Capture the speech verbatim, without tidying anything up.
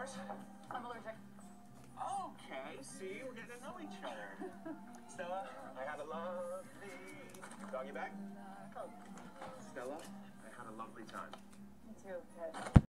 yours? I'm allergic. Okay, see, we're getting to know each other. Stella, I had a lovely... Doggy bag? Oh, Stella, I had a lovely time. me too, Ted.